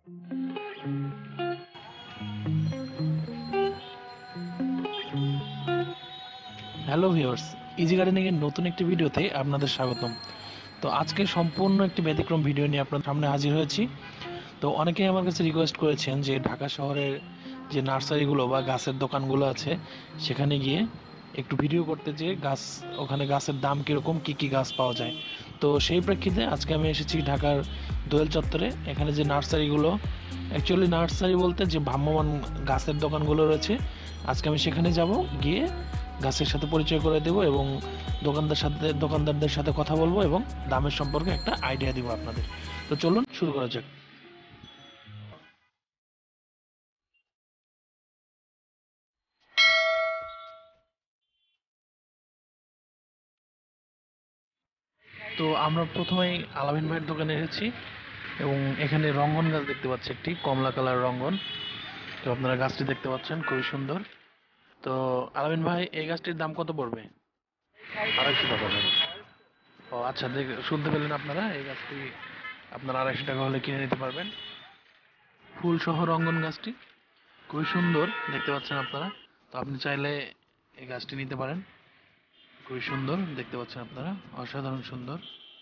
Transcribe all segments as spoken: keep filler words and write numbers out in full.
Hello viewers, easy gardening এর নতুন একটি ভিডিওতে আপনাদের স্বাগতম। তো আজকে সম্পূর্ণ একটি ব্যতিক্রম ভিডিও নিয়ে আপনাদের সামনে হাজির হয়েছি। তো অনেকেই আমার কাছে রিকোয়েস্ট করেছেন যে ঢাকা শহরের যে নার্সারিগুলো বা গাছের দোকানগুলো আছে সেখানে গিয়ে একটু ভিডিও করতে, যে গাছ ওখানে গাছের দাম কীরকম, কী কী গাছ পাওয়া যায়। তো সেই প্রেক্ষিতে আজকে আমি এসেছি ঢাকার দোয়েল চত্বরে। এখানে যে নার্সারিগুলো, অ্যাকচুয়ালি নার্সারি বলতে যে ভ্রাম্যমাণ গাছের দোকানগুলো রয়েছে, আজকে আমি সেখানে যাব, গিয়ে গাছের সাথে পরিচয় করে দেব এবং দোকানদার সাথে দোকানদারদের সাথে কথা বলবো এবং দামের সম্পর্কে একটা আইডিয়া দিব আপনাদের। তো চলুন শুরু করা যাক। তো আমরা প্রথমেই আলামিন ভাইয়ের দোকানে এসেছি এবং এখানে রঙ্গন গাছ দেখতে পাচ্ছি, একটি কমলা কালার রঙ্গন। তো আপনারা গাছটি দেখতে পাচ্ছেন, খুবই সুন্দর। তো আলামিন ভাই, এই গাছটির দাম কত পড়বে? আড়াইশো টাকা দাম। ও আচ্ছা, দেখ শুনতে পেলেন আপনারা, এই গাছটি আপনারা আড়াইশো টাকা হলে কিনে নিতে পারবেন। ফুল সহ রঙ্গন গাছটি খুবই সুন্দর দেখতে পাচ্ছেন আপনারা। তো আপনি চাইলে এই গাছটি নিতে পারেন। খুবই সুন্দর দেখতে পাচ্ছেন আপনারা, অসাধারণ সুন্দর।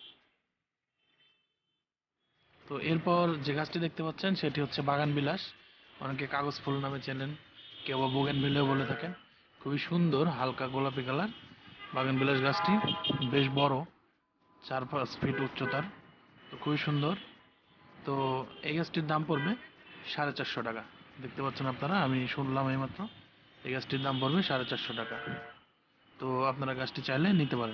তো এরপর যে গাছটি দেখতে পাচ্ছেন সেটি হচ্ছে বাগান বিলাস। অনেকে কাগজ ফুল নামে চেনেন, কেউ বা বোগেন ভিলেও বলে থাকেন। খুবই সুন্দর হালকা গোলাপি কালার বাগান বিলাস গাছটি, বেশ বড়, চার পাঁচ ফিট উচ্চতার। তো খুবই সুন্দর। তো এই গাছটির দাম পড়বে সাড়ে চারশো টাকা। দেখতে পাচ্ছেন আপনারা, আমি শুনলাম এইমাত্র, এই গাছটির দাম পড়বে সাড়ে চারশো টাকা। তো আপনারা গাছটি চাইলে নিতে পারেন।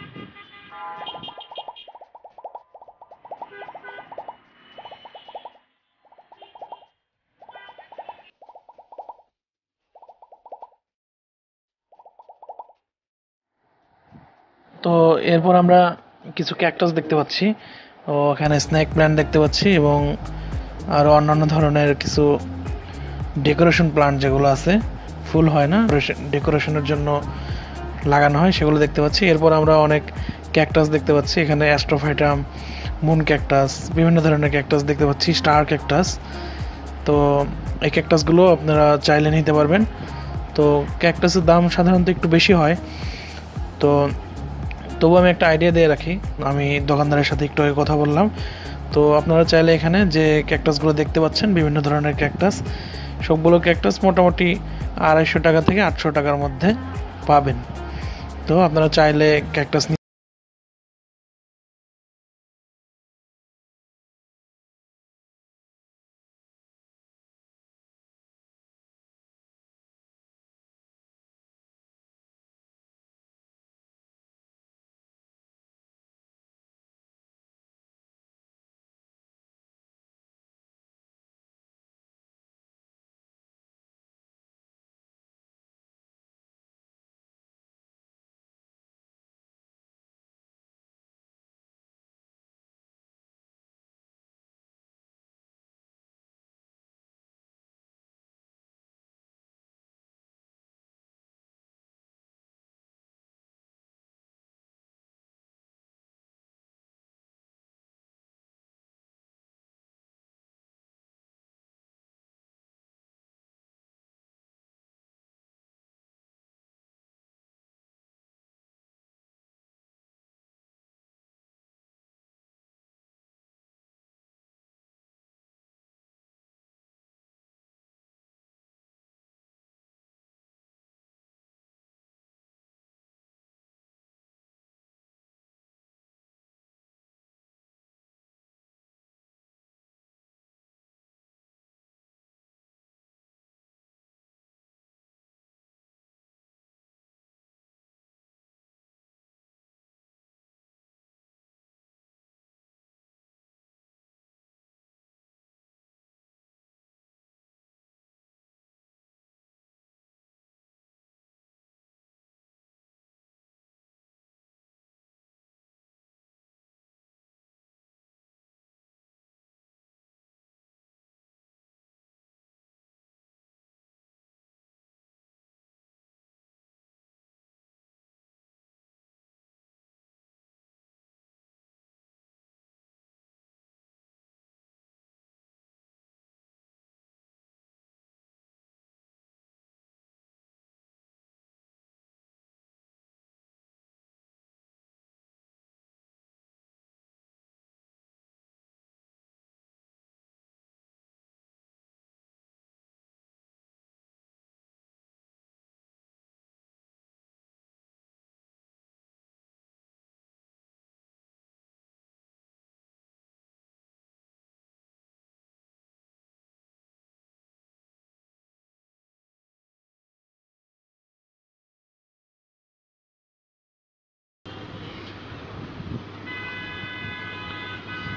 তো এরপর আমরা কিছু ক্যাকটাস দেখতে পাচ্ছি। ও এখানে স্নেক প্ল্যান্ট দেখতে পাচ্ছি এবং আরও অন্যান্য ধরনের কিছু ডেকোরেশন প্লান্ট যেগুলো আছে, ফুল হয় না, ডেকোরেশনের জন্য লাগানো হয়, সেগুলো দেখতে পাচ্ছি। এরপর আমরা অনেক ক্যাকটাস দেখতে পাচ্ছি, এখানে অ্যাস্ট্রোফাইটাম, মুন ক্যাকটাস, বিভিন্ন ধরনের ক্যাকটাস দেখতে পাচ্ছি, স্টার ক্যাকটাস। তো এই ক্যাকটাসগুলো আপনারা চাইলে নিতে পারবেন। তো ক্যাকটাসের দাম সাধারণত একটু বেশি হয়। তো তবু আমি একটা আইডিয়া দিয়ে রাখি, আমি দোকানদারের সাথে একটু আগে কথা বললাম। তো আপনারা চাইলে এখানে যে ক্যাকটাসগুলো দেখতে পাচ্ছেন, বিভিন্ন ধরনের ক্যাকটাস, সবগুলো ক্যাকটাস মোটামুটি আড়াইশো টাকা থেকে আটশো টাকার মধ্যে পাবেন। তো আপনারা চাইলে ক্যাকটাস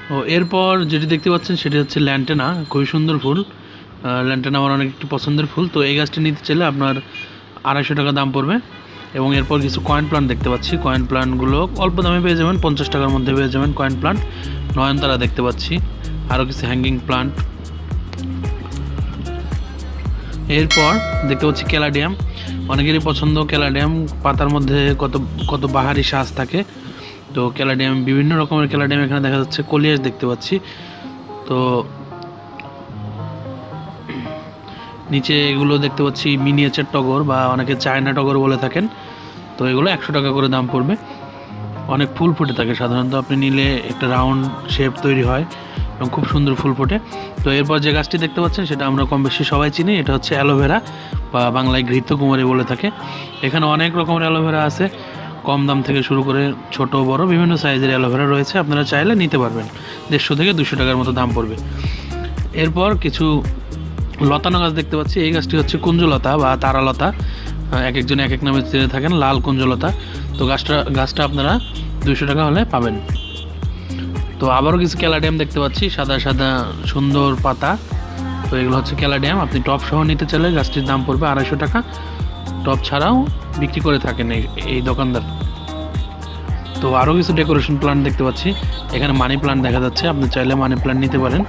ও এরপর যেটি দেখতে পাচ্ছেন সেটি হচ্ছে ল্যান্টেনা, খুবই সুন্দর ফুল। ল্যান্টেনা আমার অনেক একটি পছন্দের ফুল। তো এই গাছটি নিতে চাইলে আপনার আড়াইশো টাকা দাম পড়বে। এবং এরপর কিছু কয়েন প্লান্ট দেখতে পাচ্ছি। কয়েন প্লান্টগুলো অল্প দামে পেয়ে যাবেন, পঞ্চাশ টাকার মধ্যে পেয়ে যাবেন কয়েন প্লান্ট। নয়নতারা দেখতে পাচ্ছি, আরও কিছু হ্যাঙ্গিং প্লান্ট। এরপর দেখতে পাচ্ছি ক্যালাডিয়াম, অনেকেরই পছন্দ ক্যালাডিয়াম। পাতার মধ্যে কত কত বাহারি সাজ থাকে। তো ক্যালাডিয়াম, বিভিন্ন রকমের ক্যালাডিয়াম এখানে দেখা যাচ্ছে। কলিয়াস দেখতে পাচ্ছি। তো নিচে এগুলো দেখতে পাচ্ছি মিনিয়েচার টগর, বা অনেকে চায়না টগর বলে থাকেন। তো এগুলো একশো টাকা করে দাম পড়বে। অনেক ফুল ফুটে থাকে সাধারণত, আপনি নিলে একটা রাউন্ড শেপ তৈরি হয় এবং খুব সুন্দর ফুল ফোটে। তো এরপর যে গাছটি দেখতে পাচ্ছেন সেটা আমরা কম বেশি সবাই চিনি, এটা হচ্ছে অ্যালোভেরা, বা বাংলায় ঘৃতকুমারী বলে থাকে। এখানে অনেক রকমের অ্যালোভেরা আছে, কম দাম থেকে শুরু করে ছোট বড় বিভিন্ন সাইজের অ্যালোভেরা রয়েছে। আপনারা চাইলে নিতে পারবেন, দেড়শো থেকে দুশো টাকার মতো দাম পড়বে। এরপর কিছু লতানো গাছ দেখতে পাচ্ছি। এই গাছটি হচ্ছে কুঞ্জলতা বা তারালতা, এক একজন এক এক নামে চিনে থাকেন, লাল কুঞ্জলতা। তো গাছটা গাছটা আপনারা দুইশো টাকা হলে পাবেন। তো আবারও কিছু ক্যালাডিয়াম দেখতে পাচ্ছি, সাদা সাদা সুন্দর পাতা। তো এগুলো হচ্ছে ক্যালাডিয়াম। আপনি টপ সহ নিতে চাইলে গাছটির দাম পড়বে আড়াইশো টাকা। টপ ছাড়াও বিক্রি করে থাকেন এই এই দোকানদার। তো আরও কিছু ডেকোরেশন প্লান্ট দেখতে পাচ্ছি। এখানে মানি প্লান্ট দেখা যাচ্ছে, আপনি চাইলে মানি প্লান্ট নিতে পারেন।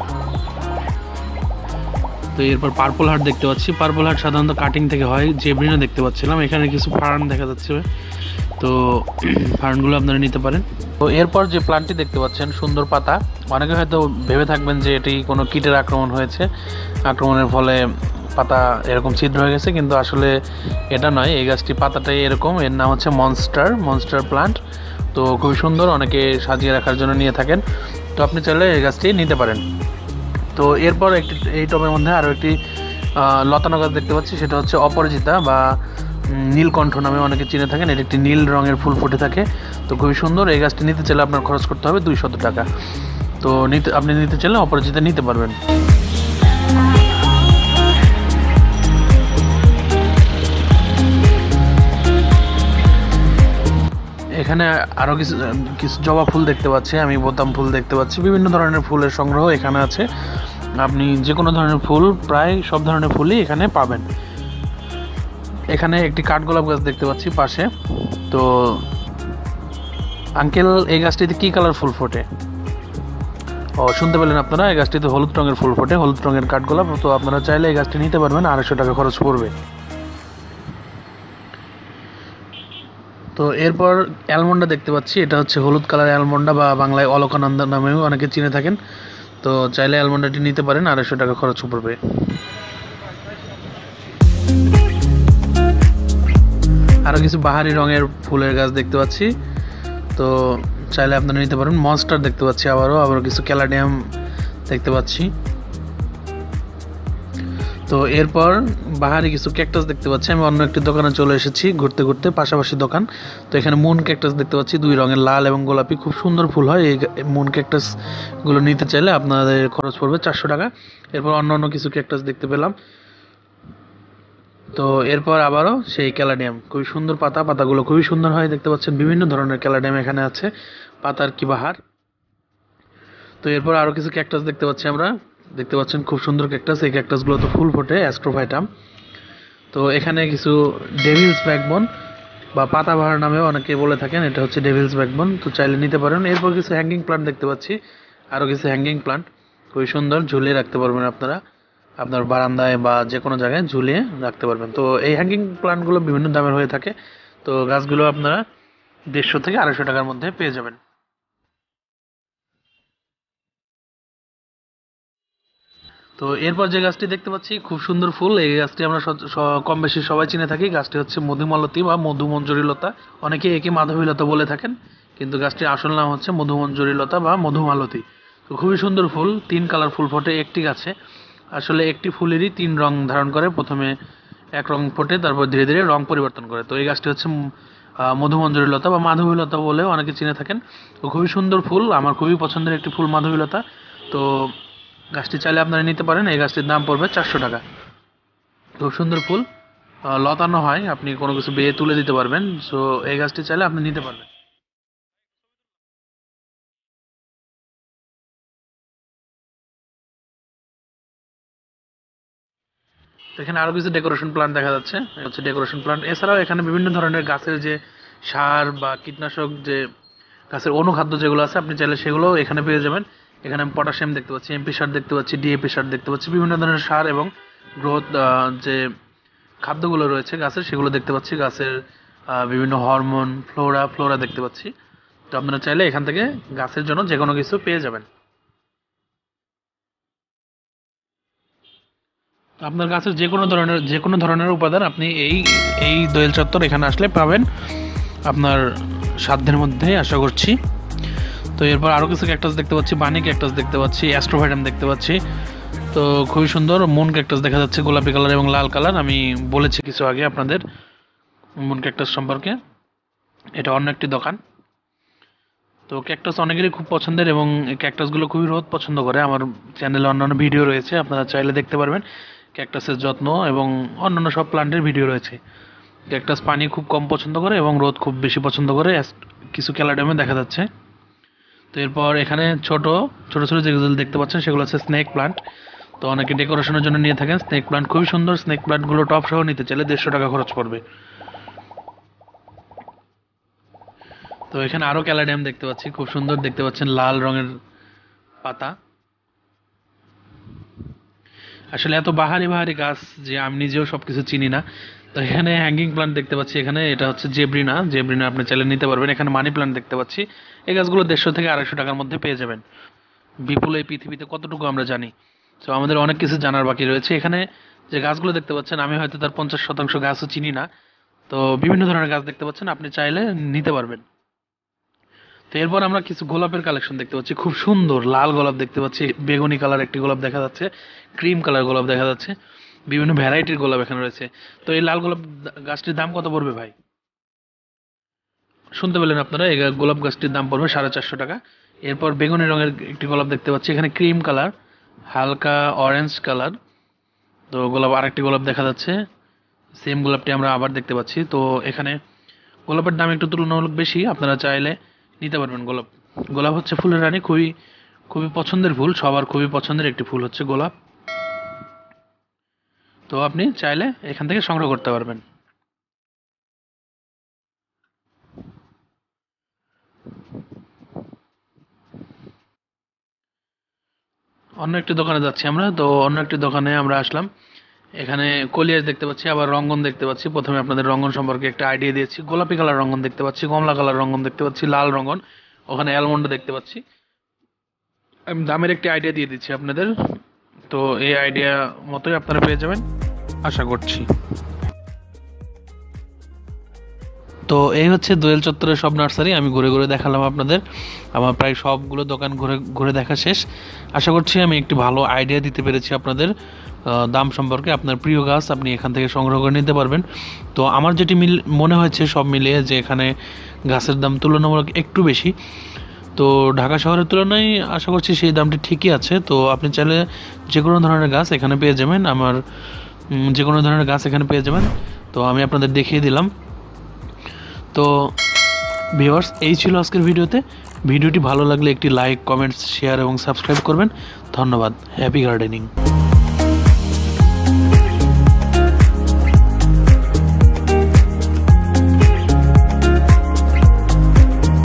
তো এরপর পার্পল হার্ট দেখতে পাচ্ছি। পার্পল হার্ট সাধারণত কাটিং থেকে হয়। জেব্রিনা দেখতে পাচ্ছিলাম, এখানে কিছু ফার্ন দেখা যাচ্ছে। তো ফার্নগুলো আপনারা নিতে পারেন। তো এরপর যে প্লান্টটি দেখতে পাচ্ছেন, সুন্দর পাতা, অনেকে হয়তো ভেবে থাকবেন যে এটি কোনো কীটের আক্রমণ হয়েছে, আক্রমণের ফলে পাতা এরকম ছিদ্র হয়ে গেছে, কিন্তু আসলে এটা নয়। এই গাছটি পাতাটাই এরকম, এর নাম হচ্ছে মনস্টার মনস্টার প্লান্ট। তো খুবই সুন্দর, অনেকে সাজিয়ে রাখার জন্য নিয়ে থাকেন। তো আপনি চাইলে এই গাছটি নিতে পারেন। তো এরপর একটি এই টবের মধ্যে আরও একটি লতানো গাছ দেখতে পাচ্ছি, সেটা হচ্ছে অপরাজিতা বা নীলকণ্ঠ নামে অনেকে চিনে থাকেন। এটি একটি নীল রঙের ফুল ফুটে থাকে। তো খুবই সুন্দর। এই গাছটি নিতে চাইলে আপনার খরচ করতে হবে দুইশত টাকা। তো নিতে আপনি নিতে চাইলে অপরাজিতা নিতে পারবেন। এখানে আরও কিছু কিছু জবা ফুল দেখতে পাচ্ছি আমি, বোতাম ফুল দেখতে পাচ্ছি। বিভিন্ন ধরনের ফুলের সংগ্রহ এখানে আছে। আপনি যে কোনো ধরনের ফুল, প্রায় সব ধরনের ফুলই এখানে পাবেন। এখানে একটি কাঠগোলাপ গাছ দেখতে পাচ্ছি পাশে। তো আঙ্কেল, এই গাছটিতে কী কালার ফুল ফোটে? ও, শুনতে পেলেন আপনারা, এই গাছটিতে হলুদ রঙের ফুল ফোটে, হলুদ রঙের কাঠগোলাপ। তো আপনারা চাইলে এই গাছটি নিতে পারবেন, আড়াইশো টাকা খরচ পড়বে। তো এরপর অ্যালমন্ডা দেখতে পাচ্ছি। এটা হচ্ছে হলুদ কালার অ্যালমন্ডা, বা বাংলায় অলকানন্দা নামেও অনেকে চিনে থাকেন। তো চাইলে অ্যালমন্ডাটি নিতে পারেন, আড়াইশো টাকা খরচ পড়বে। আরও কিছু বাহারি রঙের ফুলের গাছ দেখতে পাচ্ছি। তো চাইলে আপনারা নিতে পারেন। মনস্টার দেখতে পাচ্ছি, আবারও আবারও কিছু ক্যালাডিয়াম দেখতে পাচ্ছি। তো এরপর বাহারি কিছু ক্যাকটাস দেখতে পাচ্ছি। আমি অন্য একটি দোকানে চলে এসেছি ঘুরতে ঘুরতে, পাশাপাশি দোকান। তো এখানে মুন ক্যাকটাস দেখতে পাচ্ছি, দুই রঙের, লাল এবং গোলাপি, খুব সুন্দর ফুল হয়। এই মুন ক্যাকটাসগুলো নিতে চাইলে আপনাদের খরচ পড়বে চারশো টাকা। এরপর অন্য অন্য কিছু ক্যাকটাস দেখতে পেলাম। তো এরপর আবারও সেই ক্যালাডিয়াম, খুবই সুন্দর পাতা, পাতাগুলো খুবই সুন্দর হয়। দেখতে পাচ্ছেন বিভিন্ন ধরনের ক্যালাডিয়াম এখানে আছে, পাতার কি বাহার। তো এরপর আরও কিছু ক্যাকটাস দেখতে পাচ্ছি আমরা। দেখতে পাচ্ছেন খুব সুন্দর ক্যাকটাস। এই ক্যাকটাসগুলো তো ফুল ফোটে, অ্যাস্ট্রোফাইটাম। তো এখানে কিছু ডেভিলস ব্যাকবোন বা পাতাবাহার নামেও অনেকে বলে থাকেন, এটা হচ্ছে ডেভিলস ব্যাকবোন। তো চাইলে নিতে পারেন। এরপর কিছু হ্যাঙ্গিং প্লান্ট দেখতে পাচ্ছি, আরও কিছু হ্যাঙ্গিং প্লান্ট খুবই সুন্দর, ঝুলিয়ে রাখতে পারবেন আপনারা আপনার বারান্দায় বা যে কোনো জায়গায় ঝুলিয়ে রাখতে পারবেন। তো এই হ্যাঙ্গিং প্লান্টগুলো বিভিন্ন দামের হয়ে থাকে। তো গাছগুলো আপনারা দেড়শো থেকে আড়াইশো টাকার মধ্যে পেয়ে যাবেন। তো এরপর যে গাছটি দেখতে পাচ্ছি, খুব সুন্দর ফুল। এই গাছটি আমরা কম বেশি সবাই চিনে থাকি। গাছটি হচ্ছে মধুমালতী বা মধুমঞ্জুরিলতা, অনেকে একে মাধবীলতা বলে থাকেন, কিন্তু গাছটির আসল নাম হচ্ছে মধুমঞ্জুরিলতা বা মধুমালতী। তো খুবই সুন্দর ফুল, তিন কালার ফুল ফোটে একটি গাছে। আসলে একটি ফুলেরই তিন রং ধারণ করে, প্রথমে এক রং ফোটে, তারপর ধীরে ধীরে রং পরিবর্তন করে। তো এই গাছটি হচ্ছে মধুমঞ্জুরিলতা বা মাধবীলতা বলেও অনেকে চিনে থাকেন। তো খুবই সুন্দর ফুল, আমার খুবই পছন্দের একটি ফুল মাধবীলতা। তো গাছটি চাইলে আপনারা নিতে পারেন। এই গাছটির দাম পড়বে চারশো টাকা। খুব সুন্দর ফুল, লতানো হয়, আপনি কোনো কিছু বেয়ে তুলে দিতে পারবেন। সো এই গাছটি চাইলে আপনি নিতে পারবেন। তো এখানে আরো কিছু ডেকোরেশন প্ল্যান্ট দেখা যাচ্ছে, এটা হচ্ছে ডেকোরেশন প্ল্যান্ট। এছাড়াও এখানে বিভিন্ন ধরনের গাছের যে সার বা কীটনাশক, যে গাছের অনুখাদ্য যেগুলো আছে, আপনি চাইলে সেগুলো এখানে পেয়ে যাবেন। এখানে আমি পটাশিয়াম দেখতে পাচ্ছি, এমপি সার দেখতে পাচ্ছি, ডিএপি সার দেখতে পাচ্ছি, বিভিন্ন ধরনের সার এবং গ্রোথ যে খাদ্যগুলো রয়েছে গাছের সেগুলো দেখতে পাচ্ছি, গাছের বিভিন্ন হরমোন, ফ্লোরা ফ্লোরা দেখতে পাচ্ছি। তো আপনারা চাইলে এখান থেকে গাছের জন্য যে কোনো কিছু পেয়ে যাবেন। আপনার গাছের যে কোনো ধরনের যে কোনো ধরনের উপাদান আপনি এই এই দোয়েল চত্বর এখানে আসলে পাবেন আপনার সাধ্যের মধ্যে, আশা করছি। তো এরপর আরও কিছু ক্যাকটাস দেখতে পাচ্ছি, বানি ক্যাকটাস দেখতে পাচ্ছি, অ্যাস্ট্রোভাইটাম দেখতে পাচ্ছি। তো খুবই সুন্দর মুন ক্যাকটাস দেখা যাচ্ছে, গোলাপি কালার এবং লাল কালার। আমি বলেছি কিছু আগে আপনাদের মুন ক্যাকটাস সম্পর্কে, এটা অন্য একটি দোকান। তো ক্যাকটাস অনেকেরই খুব পছন্দের এবং এই ক্যাকটাসগুলো খুবই রোদ পছন্দ করে। আমার চ্যানেলে অন্যান্য ভিডিও রয়েছে, আপনারা চাইলে দেখতে পারবেন। ক্যাকটাসের যত্ন এবং অন্যান্য সব প্লান্টের ভিডিও রয়েছে। ক্যাকটাস পানি খুব কম পছন্দ করে এবং রোদ খুব বেশি পছন্দ করে, কিছু ক্যালাডামে দেখা যাচ্ছে। তো এরপর এখানে ছোট ছোট ছোট যেগুলো দেখতে পাচ্ছেন সেগুলো হচ্ছে স্নেক প্লান্ট। তো অনেকে ডেকোরেশনের জন্য নিয়ে থাকেন স্নেক প্লান্ট, খুবই সুন্দর। স্নেক প্লান্টগুলো টপ সহ নিতে চাইলে দেড়শো টাকা খরচ পড়বে। তো এখানে আরো ক্যালাডিয়াম দেখতে পাচ্ছি, খুব সুন্দর দেখতে পাচ্ছেন, লাল রঙের পাতা। আসলে এত বাহারি বাহারি গাছ যে আমি নিজেও সবকিছু চিনি না। তো এখানে হ্যাঙ্গিং প্লান্ট দেখতে পাচ্ছি, এখানে এটা হচ্ছে জেব্রিনা, জেব্রিনা আপনি চাইলে নিতে পারবেন। এখানে মানি প্লান্ট দেখতে পাচ্ছি, এই গাছগুলো দেড়শো থেকে আড়াইশো টাকার মধ্যে পেয়ে যাবেন। বিপুল এই পৃথিবীতে কতটুকু আমরা জানি, তো আমাদের অনেক কিছু জানার বাকি রয়েছে। এখানে যে গাছগুলো দেখতে পাচ্ছেন আমি হয়তো তার পঞ্চাশ শতাংশ গাছও চিনি না। তো বিভিন্ন ধরনের গাছ দেখতে পাচ্ছেন, আপনি চাইলে নিতে পারবেন। তো এরপর আমরা কিছু গোলাপের কালেকশন দেখতে পাচ্ছি, খুব সুন্দর লাল গোলাপ দেখতে পাচ্ছি, বেগুনি কালার একটি গোলাপ দেখা যাচ্ছে, ক্রিম কালার গোলাপ দেখা যাচ্ছে, বিভিন্ন ভ্যারাইটির গোলাপ এখানে রয়েছে। তো এই লাল গোলাপ গাছটির দাম কত পড়বে ভাই? শুনতে পেলেন আপনারা, এই গোলাপ গাছটির দাম পড়বে সাড়ে চারশো টাকা। এরপর বেগুনি রঙের একটি গোলাপ দেখতে পাচ্ছি, এখানে ক্রিম কালার, হালকা অরেঞ্জ কালার। তো গোলাপ আরেকটি গোলাপ দেখা যাচ্ছে, সেম গোলাপটি আমরা আবার দেখতে পাচ্ছি। তো এখানে গোলাপের দাম একটু তুলনামূলক বেশি, আপনারা চাইলে নিতে পারবেন। গোলাপ গোলাপ হচ্ছে ফুলের রানী, খুবই খুবই পছন্দের ফুল, সবার খুবই পছন্দের একটি ফুল হচ্ছে গোলাপ। তো আপনি চাইলে এখান থেকে সংগ্রহ করতে পারবেন। অন্য একটি দোকানে যাচ্ছি আমরা, তো অন্য একটি দোকানে আমরা আসলাম। এখানে কলিয়াস দেখতে পাচ্ছি, আবার রঙ্গন দেখতে পাচ্ছি। প্রথমে আপনাদের রঙ্গন সম্পর্কে একটা আইডিয়া দিয়েছি। গোলাপি কালার রঙ্গন দেখতে পাচ্ছি, কমলা কালার রঙ্গন দেখতে পাচ্ছি, লাল রঙ্গন, ওখানে অ্যালমন্ড দেখতে পাচ্ছি। আমি দামের একটি আইডিয়া দিয়ে দিচ্ছি আপনাদের, তো এই আইডিয়া মতোই আপনারা পেয়ে যাবেন আশা করছি। তো এই হচ্ছে দোয়েল চত্বরের সব নার্সারি, আমি ঘুরে ঘুরে দেখালাম আপনাদের। আমার প্রায় সবগুলো দোকান ঘুরে ঘুরে দেখা শেষ। আশা করছি আমি একটি ভালো আইডিয়া দিতে পেরেছি আপনাদের দাম সম্পর্কে। আপনার প্রিয় গাছ আপনি এখান থেকে সংগ্রহ করে নিতে পারবেন। তো আমার যেটি মিল মনে হয়েছে সব মিলিয়ে, যে এখানে গাছের দাম তুলনামূলক একটু বেশি। তো ঢাকা শহরের তুলনায় আশা করছি সেই দামটি ঠিকই আছে। তো আপনি চাইলে যে কোনো ধরনের গাছ এখানে পেয়ে যাবেন, আমার যে কোনো ধরনের গাছ এখানে পেয়ে যাবেন। তো আমি আপনাদের দেখিয়ে দিলাম। তো ভিউয়ার্স, এই ছিল আজকের ভিডিওতে। ভিডিওটি ভালো লাগলে একটি লাইক, কমেন্টস, শেয়ার এবং সাবস্ক্রাইব করবেন। ধন্যবাদ। Happy gardening.